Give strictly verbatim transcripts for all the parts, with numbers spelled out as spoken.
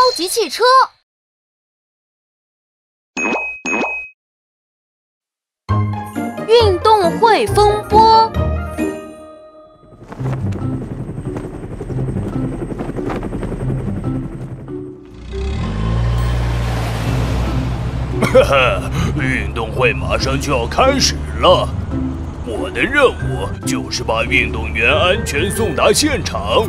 级汽车。运动会风波。 哈哈，运动会马上就要开始了。我的任务就是把运动员安全送达现场。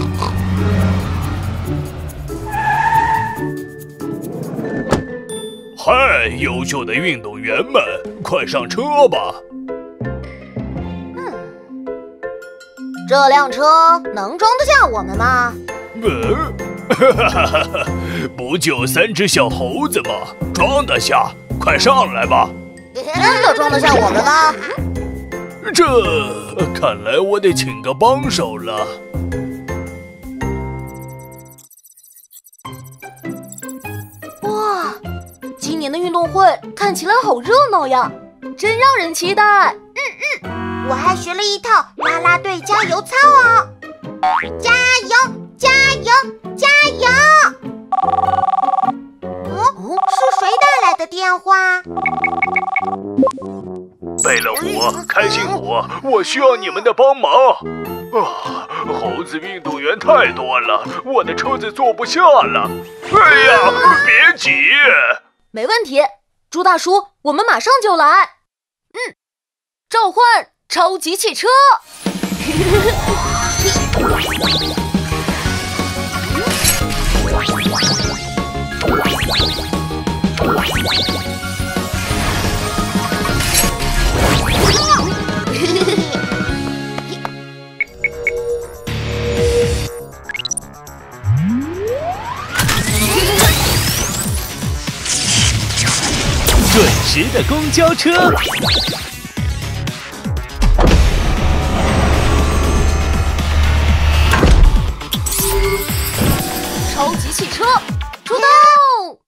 嗨，优秀的运动员们，快上车吧！ 嗯，这辆车能装得下我们吗？ 嗯，哈哈哈哈，不就三只小猴子吗？装得下，快上来吧！ 真的装得下我们吗？ 这看来我得请个帮手了。 哇，今年的运动会看起来好热闹呀，真让人期待。 嗯嗯，我还学了一套啦啦队加油操哦！加油，加油，加油！哦，是谁打来的电话？ 贝乐虎、开心果，我需要你们的帮忙。啊，猴子运动员太多了，我的车子坐不下了。哎呀，别急。 没问题，猪大叔，我们马上就来。嗯，召唤超级汽车。 准时的公交车， 超级汽车出动！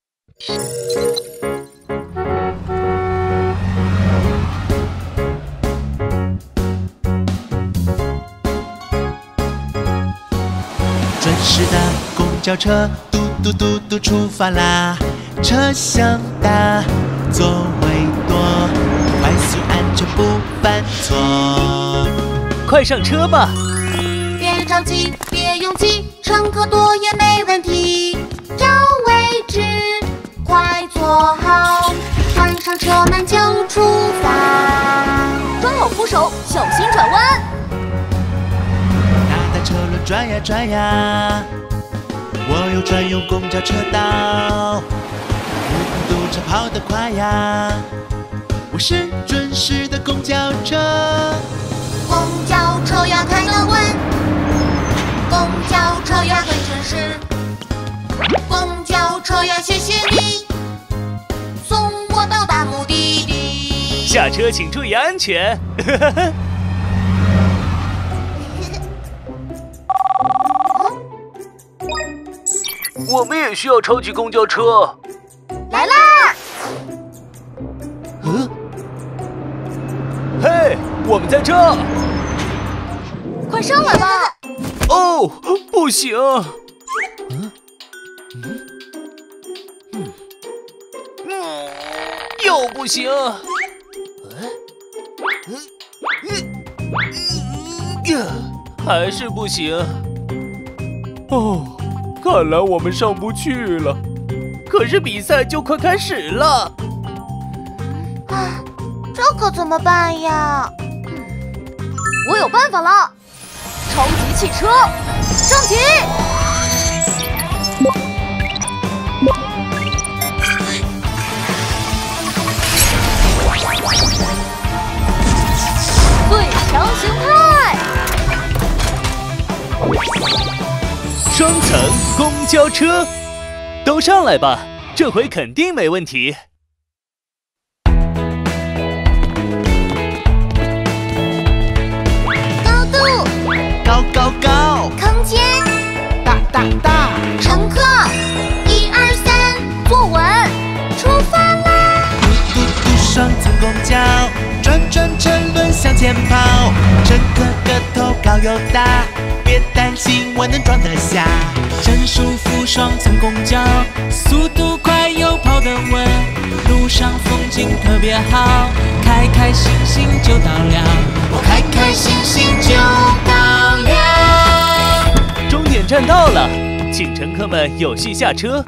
准时的公交车，嘟嘟嘟嘟出发啦！车厢大，座位多，快速安全不犯错。 快上车吧！ 别着急，别拥挤，乘客多也没问题。找位置，快坐好，关上车门就出发。 抓好扶手，小心转弯。 大大车轮转呀转呀，我有专用公交车道。嘟嘟车跑得快呀，我是准时的公交车。 公交车要开得稳，公交车要很准时，公交车要谢谢你，送我到达目的地。 下车请注意安全。 我们也需要超级公交车。 来啦！ 嗯，嘿，我们在这。 快上来吧！ 哦，不行。嗯嗯嗯嗯，又不行。嗯嗯嗯，还是不行。哦，看来我们上不去了。可是比赛就快开始了。 啊，这可怎么办呀？ 我有办法了！超级汽车升级！最强形态！ 双层公交车，都上来吧，这回肯定没问题。 高度， 高高高， 空间， 大大大， 乘客，一二三， 坐稳， 出发啦！ 嘟嘟嘟，双层公交，转转车轮向前跑，乘客个头高又大，别担心，我能装得下。乘很舒服，双层公交，速度快又跑得稳，路上风景特别好，开开心心就到了，我开开心心就到了。 终点站到了，请乘客们有序下车。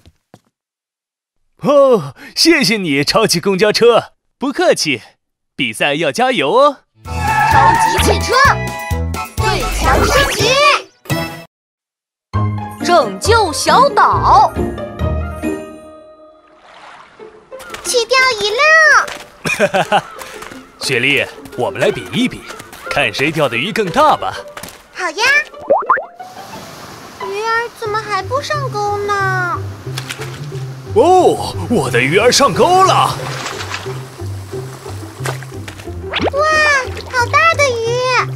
哦，谢谢你，超级公交车。不客气，比赛要加油哦！ 超级汽车，最强升级，拯救小岛。 起钓鱼了！ 哈哈哈，雪莉，我们来比一比，看谁钓的鱼更大吧。 好呀。鱼儿怎么还不上钩呢？ 哦，我的鱼儿上钩了！ 哇，好大的鱼！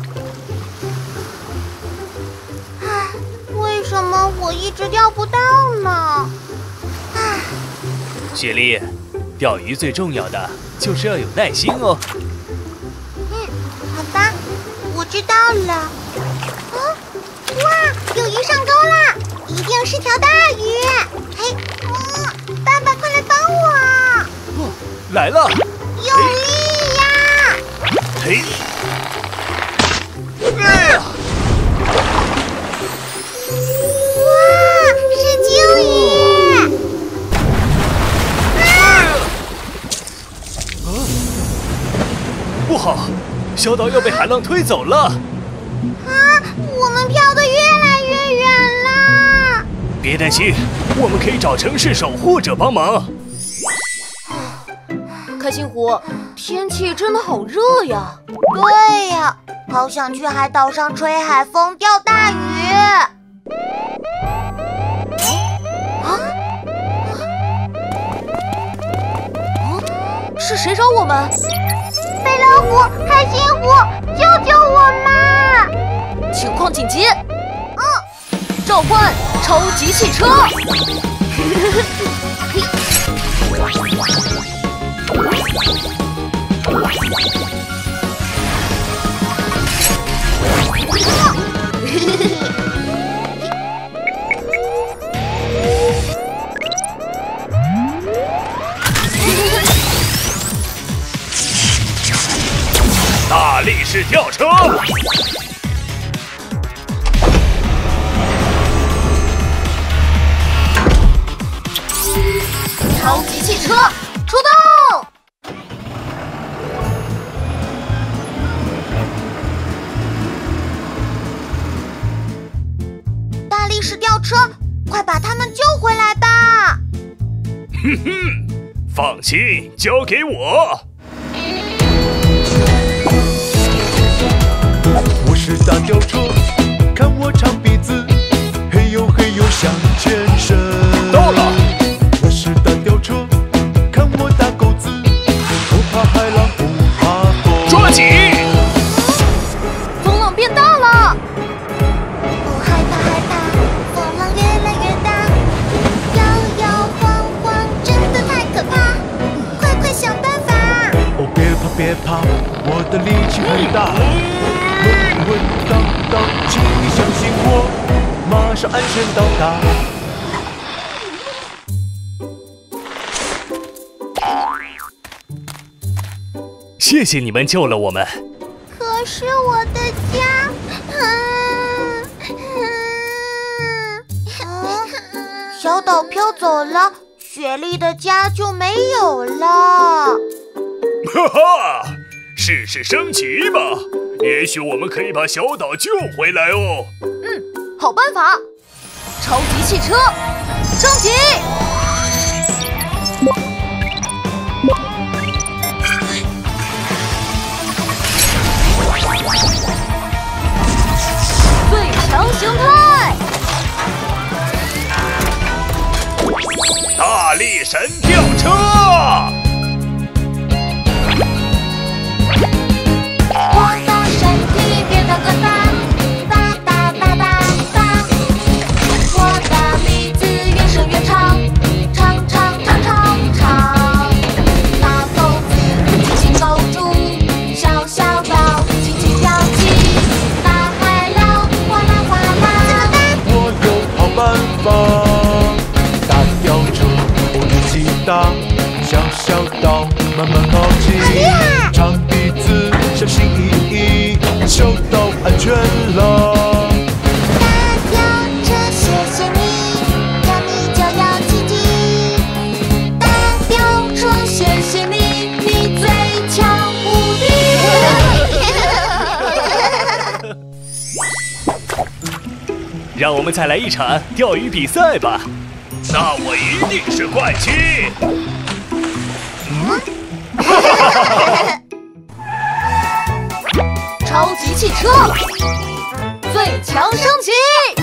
唉，为什么我一直钓不到呢？唉， 雪莉，钓鱼最重要的就是要有耐心哦。 嗯，好吧，我知道了。啊，哇，有鱼上钩啦！一定是条大鱼。嘿，嗯，爸爸，快来帮我！ 哦，来了！ 用力呀！ 嘿！哎呀！ 哇，是鲸鱼！啊！ 不好，小岛要被海浪推走了！ 啊，我们飘得越来越远了！ 别担心，我们可以找城市守护者帮忙。 开心湖，天气真的好热呀！ 对呀，好想去海岛上吹海风、钓大鱼。 啊？是谁找我们？ 飞老虎、开心湖，救救我们！ 情况紧急！嗯，召唤超级汽车！ 大力士吊车！ 超级汽车出动！ 大力士吊车，快把他们救回来吧！ 哼哼，放心，交给我。 我是大吊车，看我长鼻子，嘿呦嘿呦向前伸。 到了。 我是大吊车，看我大钩子，不怕海浪，不怕风。 抓紧！ 风浪变大了。 不害怕害怕，风浪越来越大，摇摇晃晃，真的太可怕！快快想办法！ 哦，别怕别怕，我的力气很大。稳稳当当，请你相信我，马上安全到达。 谢谢你们救了我们。 可是我的家，嗯嗯，小岛飘走了，雪莉的家就没有了。 哈哈，试试升级吧，也许我们可以把小岛救回来哦。 嗯，好办法！超级汽车升级！最强形态！ 大力神吊车！ 我的身体变得更大，大大大大大。我的鼻子越伸越长，长长长长长。大钩子轻轻勾住，小小岛轻轻飘起，大海浪哗啦哗啦。怎么办？ 我有好办方。大吊车我力气大，小小岛慢慢靠近。长鼻子小心翼翼，小岛安全了。 大吊车谢谢你，有你就有奇迹。大吊车谢谢你，你最强无敌。 让我们再来一场钓鱼比赛吧！ 那我一定是冠军！ 超级汽车最强升级！